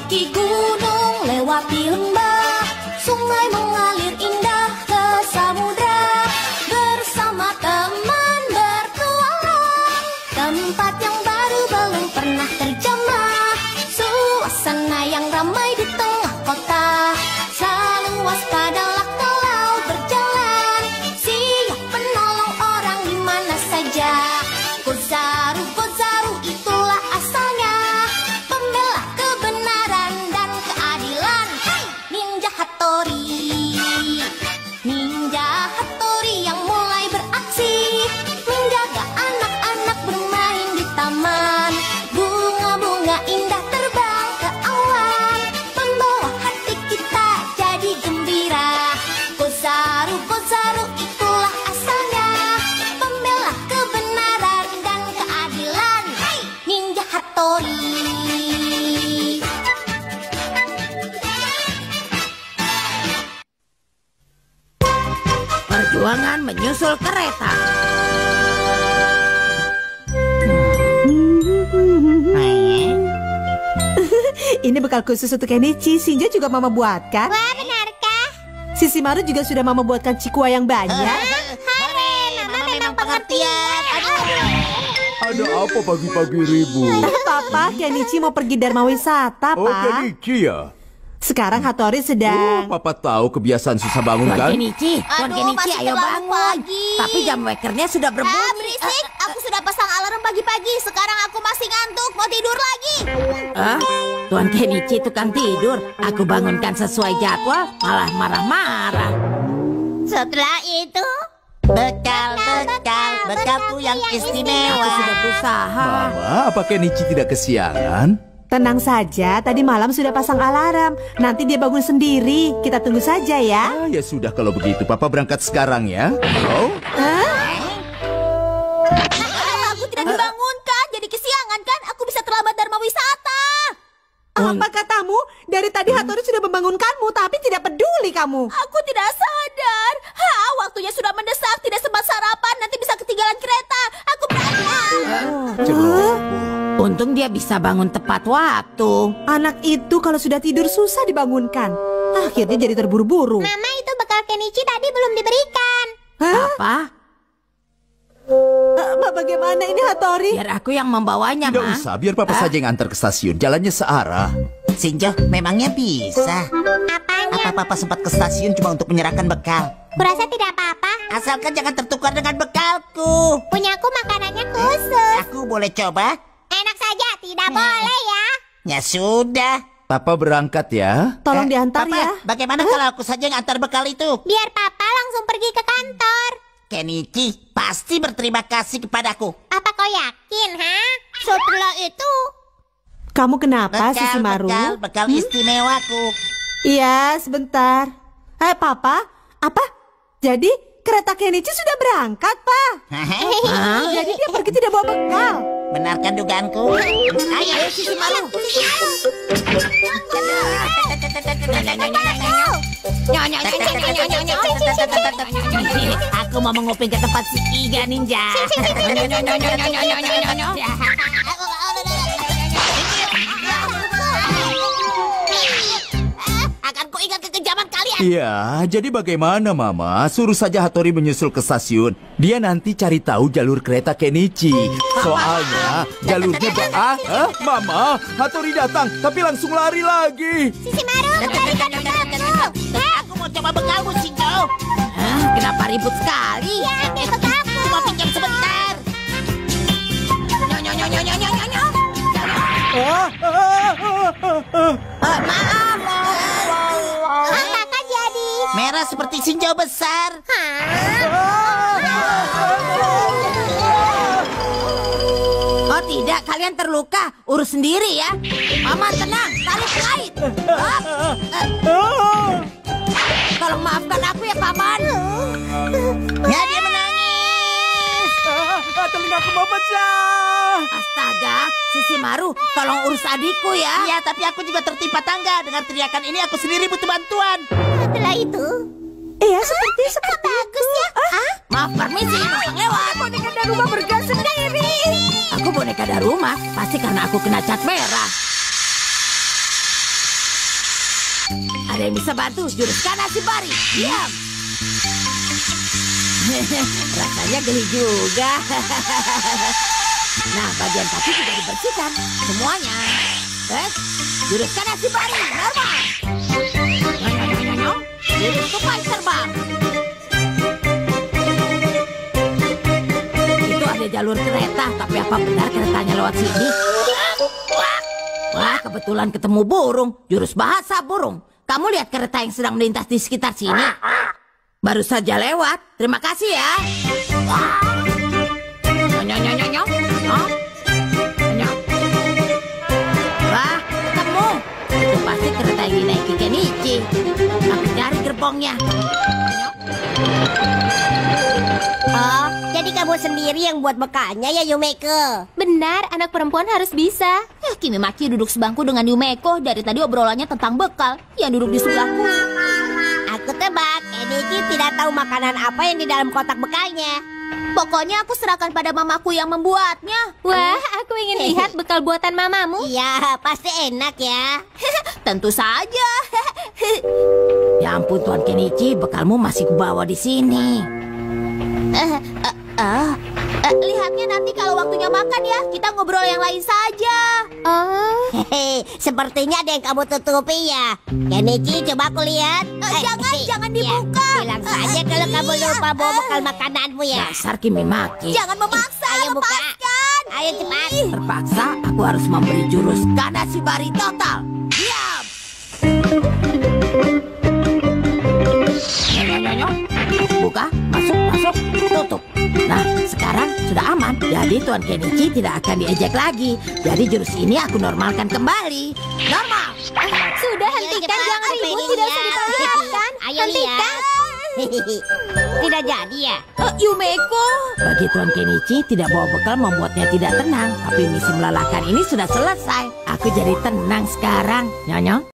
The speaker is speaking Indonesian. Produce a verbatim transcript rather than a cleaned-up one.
Mendaki gunung, lewati lembah, sungai mengalir indah ke samudra. Bersama teman bertualang, tempat yang baru belum pernah terjamah. Suasana yang ramai di tengah kota. Selalu waspadalah kalau berjalan, siap menolong orang di mana saja. Kozaru, Kozaru itulah asalnya, pembela kebenaran dan keadilan. Hai, Ninja Hattori, Ninja Hattori yang mulai beraksi, menjaga anak-anak bermain di taman. Bunga-bunga indah terbang ke awan, membawa hati kita jadi gembira. Kozaru, Kozaru itulah asalnya, pembela kebenaran dan keadilan. Hai, Ninja Hattori. Perjuangan menyusul kereta. Ini bekal khusus untuk Kenichi. Shinjo juga mama buatkan. Wah, benarkah? Sisimaru juga sudah mama buatkan cikua yang banyak. Hore, mama memang pengertian. Ada apa pagi-pagi ribut? Papa, Kenichi mau pergi Dharma wisata, Oh, Pak. Kenichi ya? Sekarang Hattori Oh, sedang... Papa tahu kebiasaan susah bangun Tuan kan? Kenichi, Tuan Aduh, Kenichi, masih ayo terlalu bangun. pagi. Tapi jam wakernya sudah Ah, berbunyi. berisik. Aku sudah pasang alarm pagi-pagi. Sekarang aku masih ngantuk. Mau tidur lagi. Ah, Tuan Kenichi tukang tidur. Aku bangunkan sesuai jadwal, malah marah-marah. Setelah itu, bekal, bekal, bekalku yang Aku istimewa. sudah berusaha. Mama, apa Kenichi tidak kesiangan? Tenang saja, tadi malam sudah pasang alarm. Nanti dia bangun sendiri. Kita tunggu saja ya. Ah, ya sudah kalau begitu. Papa berangkat sekarang ya. Oh, Ah, aku tidak dibangunkan. Jadi kesiangan kan? Aku bisa terlambat Dharma wisata. Apa katamu? Dari tadi Hattori sudah membangunkanmu, tapi tidak peduli kamu. Aku tidak sadar. Ha, waktunya sudah mendesak. Tidak sempat sarapan. Nanti bisa ketinggalan kereta. Aku berangkat. ceroboh. Untung dia bisa bangun tepat waktu. Anak itu kalau sudah tidur susah dibangunkan. Akhirnya jadi terburu-buru. Mama, itu bekal Kenichi tadi belum diberikan. Hah? Apa? Eh, Bagaimana ini Hattori? Biar aku yang membawanya, Tidak Ma. usah, biar Papa saja yang antar ke stasiun. Jalannya searah. Shinjo, memangnya bisa? Apanya? Apa Papa sempat ke stasiun cuma untuk menyerahkan bekal? Kurasa tidak apa-apa. Asalkan jangan tertukar dengan bekalku. Punyaku makanannya khusus. Aku boleh coba? Enak saja, tidak boleh ya. Ya sudah. Papa berangkat ya. Tolong Eh, diantar Papa, ya. bagaimana kalau aku saja yang antar bekal itu? Biar papa langsung pergi ke kantor. Kenichi pasti berterima kasih kepadaku. Apa kau yakin, ha? Setelah itu, Kamu kenapa, Bekal, Sisimaru? bekal, bekal istimewaku. Iya, sebentar. Eh, Papa, apa? Jadi kereta Kenichi sudah berangkat, Pak? Jadi dia pergi tidak bawa bekal. Benarkan dugaanku? Ayo, Sisimaru. Aku mau menguping ke tempat si Iga Ninja. akan ku ingat kekejaman kalian. Iya, jadi bagaimana Mama? Suruh saja Hattori menyusul ke stasiun. Dia nanti cari tahu jalur kereta Kenichi. Soalnya jalurnya ba- ah, ah, Mama, Hattori datang tapi langsung lari lagi. Sisimaru, berikan bekalku. aku mau coba bekalmu, Shinjo. Hah, kenapa ribut sekali? Ya, ambil bekalku. Cuma pinjam sebentar. Nyo-nyo-nyo-nyo-nyo-nyo-nyo. Ah, ah, ah, ah, ah. Maaf. Apakah jadi? Merah seperti Shinjo besar. Oh tidak, kalian terluka. Urus sendiri ya. Paman tenang, tarik kait. Hop. Eh, Tolong maafkan aku ya, Paman. Ya, dia menangis. Ah, telingaku memecah. Astaga, Sisimaru, tolong urus adikku ya. Iya, tapi aku juga tertimpa tangga. Dengar teriakan ini, aku sendiri butuh bantuan. Setelah itu, Iya, seperti seperti bagus ya. Ah, Maaf, permisi, numpang lewat. boneka dan rumah bergas sendiri. Aku boneka dari rumah, pasti karena aku kena cat merah. Ada yang bisa bantu jurus Kanashibari. Diam. Rasanya geli juga. Nah, bagian kaki juga dibersihkan semuanya. Eh, jurus Kanashibari normal. Jurus tupai terbang. Itu ada jalur kereta, tapi apa benar keretanya lewat sini? Wah, kebetulan ketemu burung. Jurus bahasa burung. Kamu lihat kereta yang sedang melintas di sekitar sini? Baru saja lewat. Terima kasih ya. Nyong-nyong-nyong-nyong. Wah, ketemu. Itu pasti kereta yang dinaiki Kenichi. Aku cari gerbongnya. Oh, jadi kamu sendiri yang buat bekalnya ya, Yumeko? Benar, anak perempuan harus bisa. Eh, Kimimaki duduk sebangku dengan Yumeko. Dari tadi obrolannya tentang bekal. Yang duduk di sebelahku. Aku tebak, Kenichi tidak tahu makanan apa yang di dalam kotak bekalnya. Pokoknya aku serahkan pada mamaku yang membuatnya. Wah, aku ingin lihat bekal buatan mamamu. Iya, pasti enak ya. Tentu saja. Ya ampun Tuan Kenichi, bekalmu masih kubawa di sini. Uh, uh, uh, uh, lihatnya nanti kalau waktunya makan ya. Kita ngobrol yang lain saja. Oh, Hehe, sepertinya ada yang kamu tutupi ya. Kenichi, coba aku lihat. uh, jangan, jangan dibuka. Ya, bilang saja kalau kamu lupa bawa bekal makananmu ya. Dasar Kimimaki. Jangan memaksa. Ayo buka. lepaskan. Ayo cepat. Terpaksa aku harus memberi jurus Kanashibari total. Diam. Nyong-nyong-nyong. Buka, masuk, masuk, tutup. Nah, sekarang sudah aman. Jadi Tuan Kenichi tidak akan diejek lagi. Jadi jurus ini aku normalkan kembali. Normal. Sudah, Ayo, hentikan. cepat, Jangan apa ribut. ini Tidak ya? usah diperlihatkan. Ayo Hentikan. lihat. Tidak jadi ya. Uh, Yumeko. Bagi Tuan Kenichi, tidak bawa bekal membuatnya tidak tenang. Tapi misi melelahkan ini sudah selesai. Aku jadi tenang sekarang. Nyonyong.